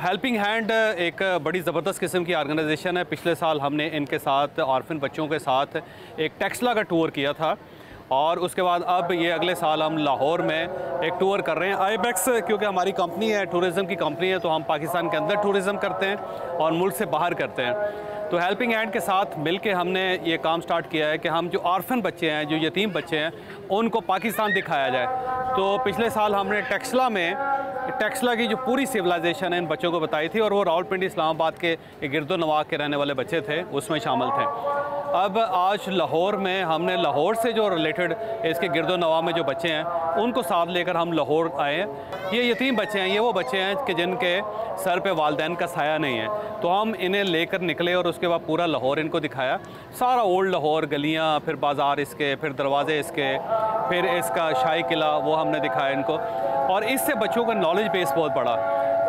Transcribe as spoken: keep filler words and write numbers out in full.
Helping hand एक बड़ी ज़बरदस्त किस्म की ऑर्गेनाइजेशन है। पिछले साल हमने इनके साथ ऑर्फन बच्चों के साथ एक टेक्सला का टूर किया था और उसके बाद अब ये अगले साल हम लाहौर में एक टूर कर रहे हैं। आईबेक्स क्योंकि हमारी कंपनी है, टूरिज़म की कंपनी है, तो हम पाकिस्तान के अंदर टूरिज़म करते हैं और मुल्क से बाहर करते हैं। तो हेल्पिंग हैंड के साथ मिलके हमने ये काम स्टार्ट किया है कि हम जो ऑर्फन बच्चे हैं, जो यतीम बच्चे हैं, उनको पाकिस्तान दिखाया जाए। तो पिछले साल हमने टेक्सला में टेक्सला की जो पूरी सिविलाइजेशन है इन बच्चों को बताई थी और वो रावलपिंडी इस्लामाबाद के गिरदो नवाह के रहने वाले बच्चे थे, उसमें शामिल थे। अब आज लाहौर में हमने लाहौर से जो रिलेटेड इसके गिरदो नवाह में जो बच्चे हैं उनको साथ लेकर हम लाहौर आए हैं। ये यतीम बच्चे हैं, ये वो बच्चे हैं कि जिनके सर पे वालिदैन का साया नहीं है, तो हम इन्हें लेकर निकले और उसके बाद पूरा लाहौर इनको दिखाया। सारा ओल्ड लाहौर, गलियाँ, फिर बाज़ार इसके, फिर दरवाजे इसके, फिर इसका शाही किला, वो हमने दिखाया इनको। और इससे बच्चों का नॉलेज बेस बहुत बड़ा।